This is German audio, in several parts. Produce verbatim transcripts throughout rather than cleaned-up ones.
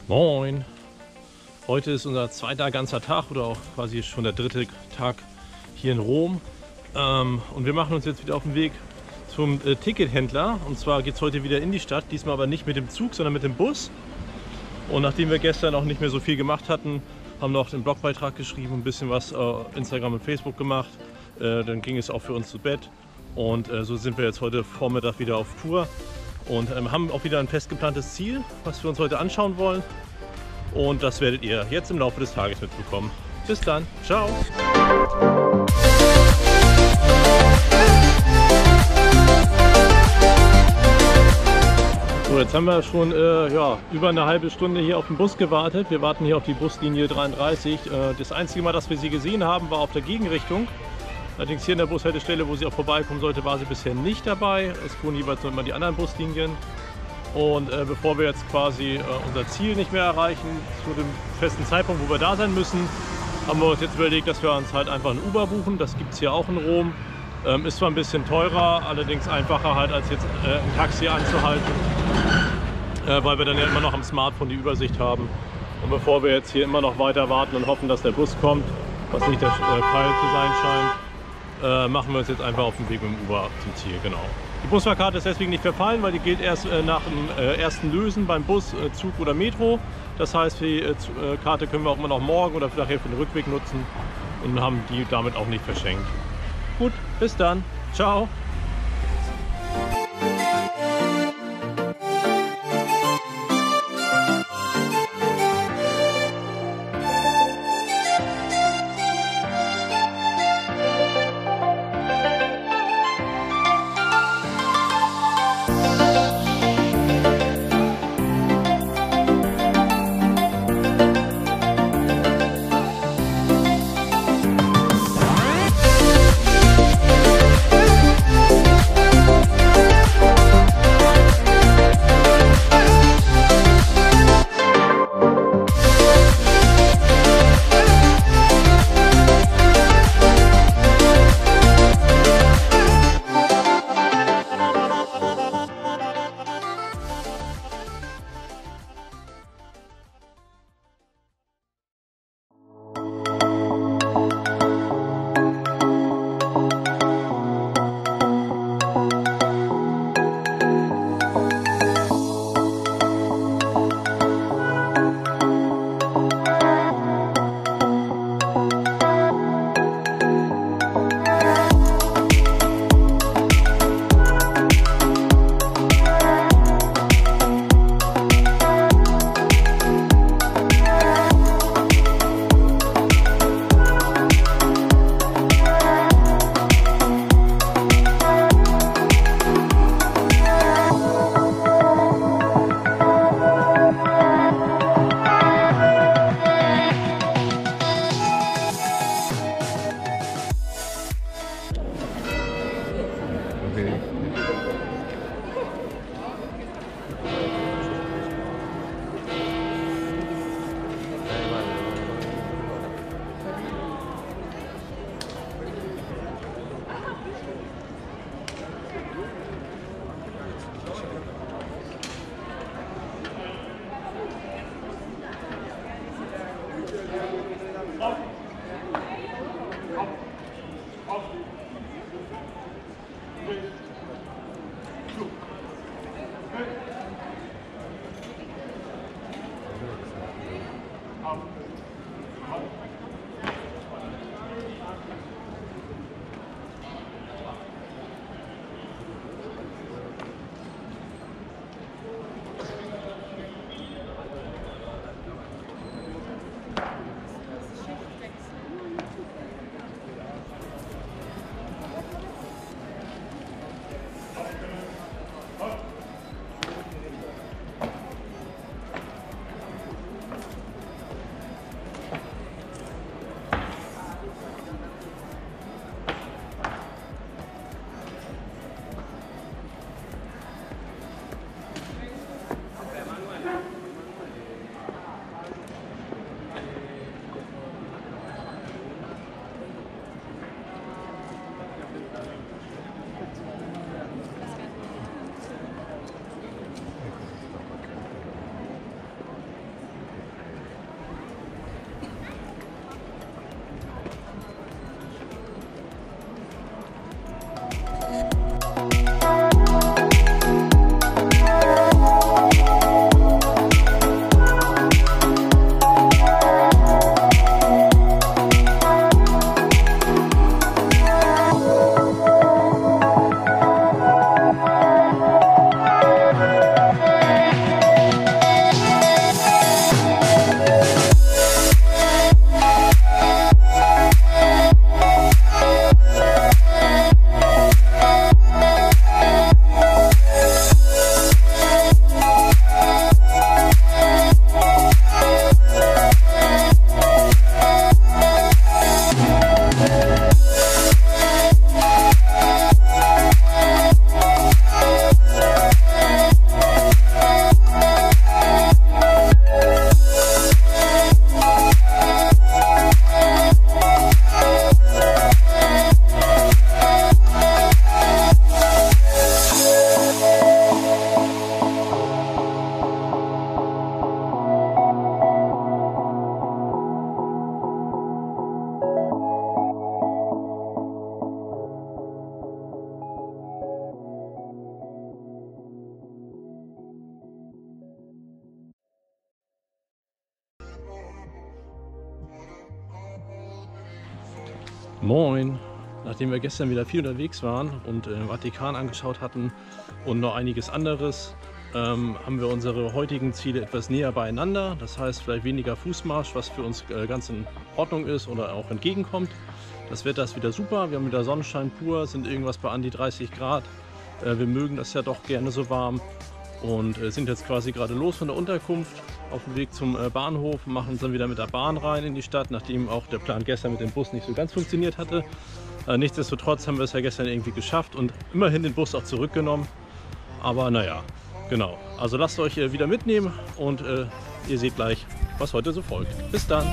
Moin! Heute ist unser zweiter ganzer Tag oder auch quasi schon der dritte Tag hier in Rom. Ähm, und wir machen uns jetzt wieder auf den Weg zum äh, Tickethändler. Und zwar geht es heute wieder in die Stadt, diesmal aber nicht mit dem Zug, sondern mit dem Bus. Und nachdem wir gestern auch nicht mehr so viel gemacht hatten, haben noch den Blogbeitrag geschrieben, ein bisschen was auf äh, Instagram und Facebook gemacht. Äh, dann ging es auch für uns zu Bett. Und äh, so sind wir jetzt heute Vormittag wieder auf Tour. Und ähm, haben auch wieder ein fest geplantes Ziel, was wir uns heute anschauen wollen. Und das werdet ihr jetzt im Laufe des Tages mitbekommen. Bis dann, ciao! So, jetzt haben wir schon äh, ja, über eine halbe Stunde hier auf den Bus gewartet. Wir warten hier auf die Buslinie dreiunddreißig. Äh, das einzige Mal, dass wir sie gesehen haben, war auf der Gegenrichtung. Allerdings hier in der Bushaltestelle, wo sie auch vorbeikommen sollte, war sie bisher nicht dabei. Es fuhren jeweils nur immer die anderen Buslinien. Und äh, bevor wir jetzt quasi äh, unser Ziel nicht mehr erreichen, zu dem festen Zeitpunkt, wo wir da sein müssen, haben wir uns jetzt überlegt, dass wir uns halt einfach ein Uber buchen. Das gibt es hier auch in Rom. Ähm, ist zwar ein bisschen teurer, allerdings einfacher halt, als jetzt äh, ein Taxi anzuhalten, äh, weil wir dann ja immer noch am Smartphone die Übersicht haben. Und bevor wir jetzt hier immer noch weiter warten und hoffen, dass der Bus kommt, was nicht der äh, Fall zu sein scheint, äh, machen wir uns jetzt einfach auf den Weg mit dem Uber zum Ziel. Genau. Die Busfahrkarte ist deswegen nicht verfallen, weil die gilt erst äh, nach dem äh, ersten Lösen beim Bus, äh, Zug oder Metro. Das heißt, die äh, Karte können wir auch immer noch morgen oder vielleicht für den Rückweg nutzen und haben die damit auch nicht verschenkt. Gut, bis dann. Ciao. Moin! Nachdem wir gestern wieder viel unterwegs waren und äh, Vatikan angeschaut hatten und noch einiges anderes, ähm, haben wir unsere heutigen Ziele etwas näher beieinander. Das heißt vielleicht weniger Fußmarsch, was für uns äh, ganz in Ordnung ist oder auch entgegenkommt. Das Wetter ist wieder super, wir haben wieder Sonnenschein pur, sind irgendwas bei an die dreißig Grad. Äh, wir mögen das ja doch gerne so warm und äh, sind jetzt quasi gerade los von der Unterkunft auf dem Weg zum äh, Bahnhof, machen uns dann wieder mit der Bahn rein in die Stadt, nachdem auch der Plan gestern mit dem Bus nicht so ganz funktioniert hatte. Äh, nichtsdestotrotz haben wir es ja gestern irgendwie geschafft und immerhin den Bus auch zurückgenommen. Aber naja, genau. Also lasst euch äh, wieder mitnehmen und äh, ihr seht gleich, was heute so folgt. Bis dann!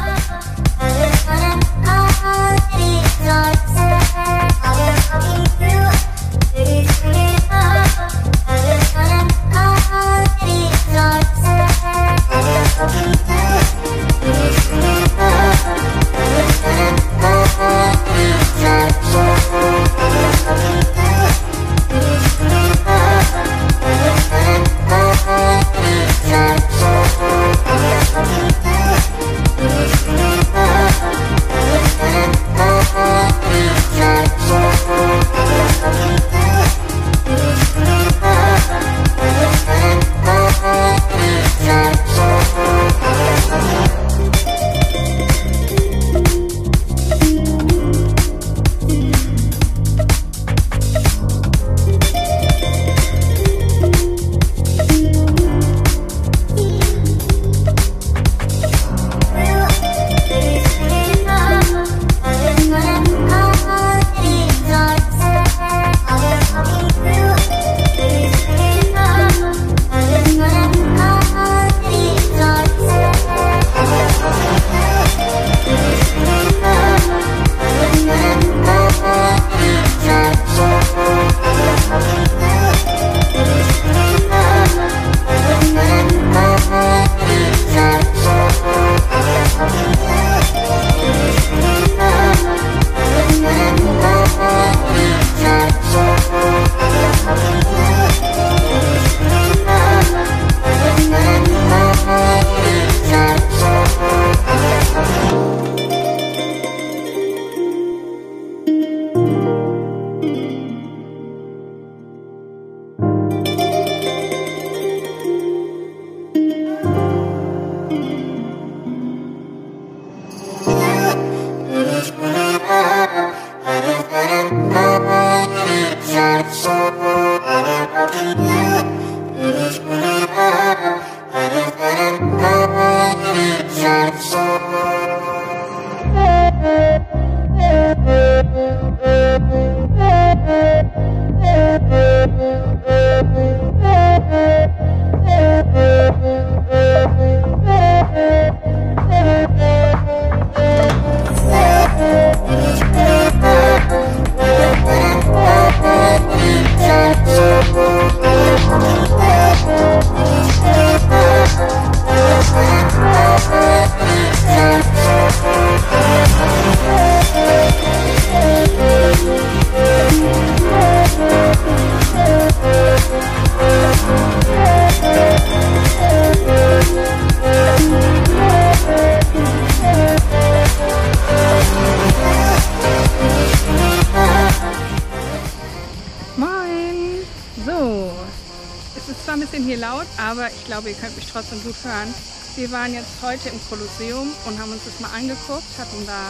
Hier laut, aber ich glaube, ihr könnt mich trotzdem gut hören. Wir waren jetzt heute im Kolosseum und haben uns das mal angeguckt, hatten da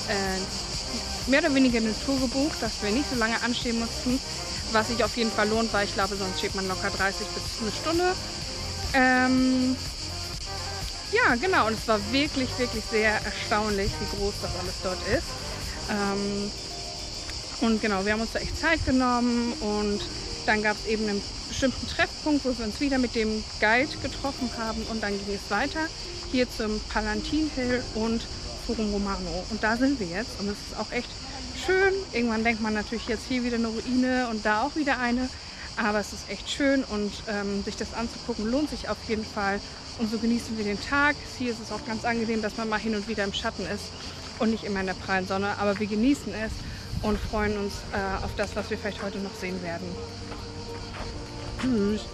äh, mehr oder weniger eine Tour gebucht, dass wir nicht so lange anstehen mussten, was sich auf jeden Fall lohnt, weil ich glaube, sonst steht man locker dreißig bis eine Stunde. Ähm, ja, genau, und es war wirklich, wirklich sehr erstaunlich, wie groß das alles dort ist. Ähm, und genau, wir haben uns da echt Zeit genommen und dann gab es eben einen bestimmten Treffpunkt, wo wir uns wieder mit dem Guide getroffen haben und dann ging es weiter hier zum Palatine Hill und Forum Romano. Und da sind wir jetzt und es ist auch echt schön. Irgendwann denkt man natürlich jetzt hier wieder eine Ruine und da auch wieder eine, aber es ist echt schön und ähm, sich das anzugucken lohnt sich auf jeden Fall. Und so genießen wir den Tag. Hier ist es auch ganz angenehm, dass man mal hin und wieder im Schatten ist und nicht immer in der prallen Sonne, aber wir genießen es und freuen uns äh, auf das, was wir vielleicht heute noch sehen werden. Tschüss!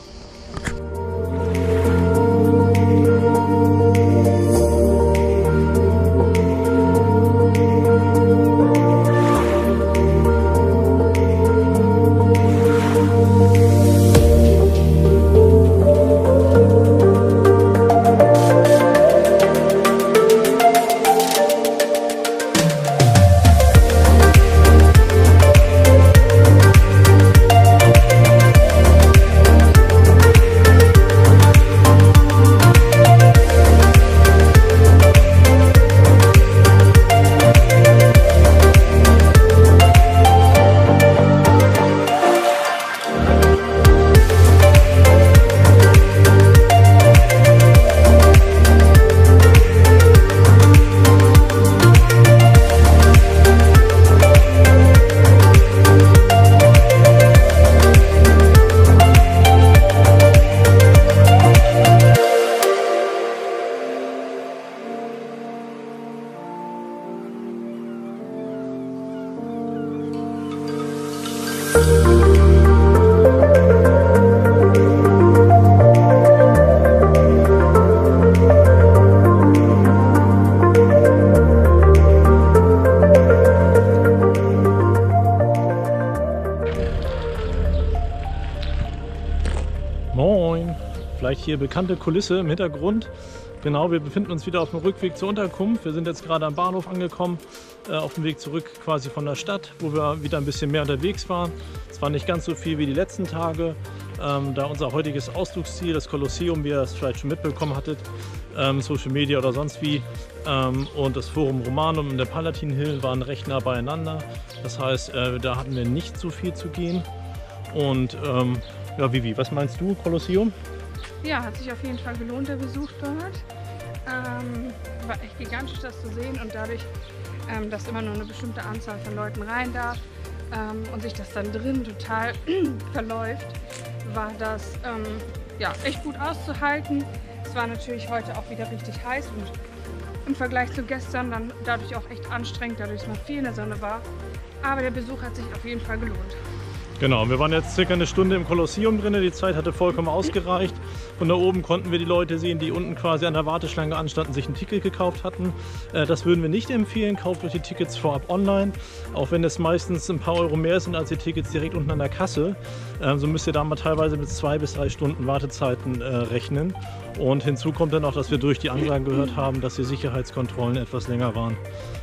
hier bekannte Kulisse im Hintergrund. Genau, wir befinden uns wieder auf dem Rückweg zur Unterkunft. Wir sind jetzt gerade am Bahnhof angekommen, äh, auf dem Weg zurück quasi von der Stadt, wo wir wieder ein bisschen mehr unterwegs waren. Es war nicht ganz so viel wie die letzten Tage, ähm, da unser heutiges Ausflugsziel, das Kolosseum, wie ihr das vielleicht schon mitbekommen hattet, ähm, Social Media oder sonst wie, ähm, und das Forum Romanum und der Palatin Hill waren recht nah beieinander. Das heißt, äh, da hatten wir nicht so viel zu gehen. Und ähm, ja, Vivi, was meinst du, Kolosseum? Ja, hat sich auf jeden Fall gelohnt, der Besuch dort. Ähm, war echt gigantisch, das zu sehen, und dadurch, ähm, dass immer nur eine bestimmte Anzahl von Leuten rein darf ähm, und sich das dann drin total verläuft, war das ähm, ja, echt gut auszuhalten. Es war natürlich heute auch wieder richtig heiß und im Vergleich zu gestern dann dadurch auch echt anstrengend, dadurch, dass man viel in der Sonne war. Aber der Besuch hat sich auf jeden Fall gelohnt. Genau, wir waren jetzt circa eine Stunde im Kolosseum drin, die Zeit hatte vollkommen ausgereicht. Von da oben konnten wir die Leute sehen, die unten quasi an der Warteschlange anstanden, sich ein Ticket gekauft hatten. Das würden wir nicht empfehlen, kauft euch die Tickets vorab online, auch wenn es meistens ein paar Euro mehr sind als die Tickets direkt unten an der Kasse. So müsst ihr da mal teilweise mit zwei bis drei Stunden Wartezeiten rechnen. Und hinzu kommt dann auch, dass wir durch die Ansagen gehört haben, dass die Sicherheitskontrollen etwas länger waren.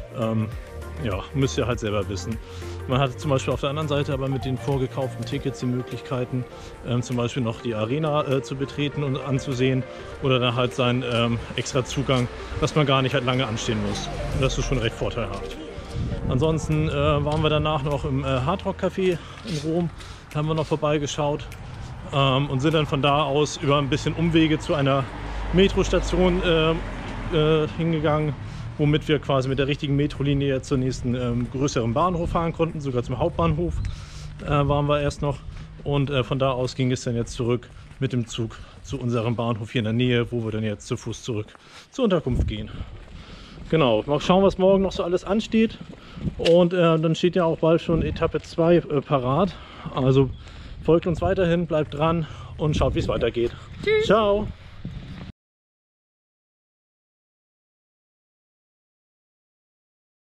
Ja, müsst ihr halt selber wissen. Man hatte zum Beispiel auf der anderen Seite aber mit den vorgekauften Tickets die Möglichkeiten, ähm, zum Beispiel noch die Arena äh, zu betreten und anzusehen, oder dann halt seinen ähm, extra Zugang, dass man gar nicht halt lange anstehen muss. Und das ist schon recht vorteilhaft. Ansonsten äh, waren wir danach noch im äh, Hard Rock Café in Rom, da haben wir noch vorbeigeschaut ähm, und sind dann von da aus über ein bisschen Umwege zu einer Metrostation äh, äh, hingegangen, womit wir quasi mit der richtigen Metrolinie zur nächsten ähm, größeren Bahnhof fahren konnten, sogar zum Hauptbahnhof äh, waren wir erst noch. Und äh, von da aus ging es dann jetzt zurück mit dem Zug zu unserem Bahnhof hier in der Nähe, wo wir dann jetzt zu Fuß zurück zur Unterkunft gehen. Genau, mal schauen, was morgen noch so alles ansteht. Und äh, dann steht ja auch bald schon Etappe zwei äh, parat. Also folgt uns weiterhin, bleibt dran und schaut, wie es weitergeht. Tschüss. Ciao!